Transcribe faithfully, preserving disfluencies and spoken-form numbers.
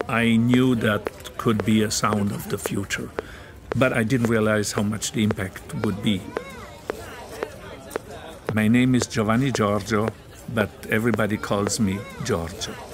I knew that could be a sound of the future, but I didn't realize how much the impact would be. My name is Giovanni Giorgio, but everybody calls me Giorgio.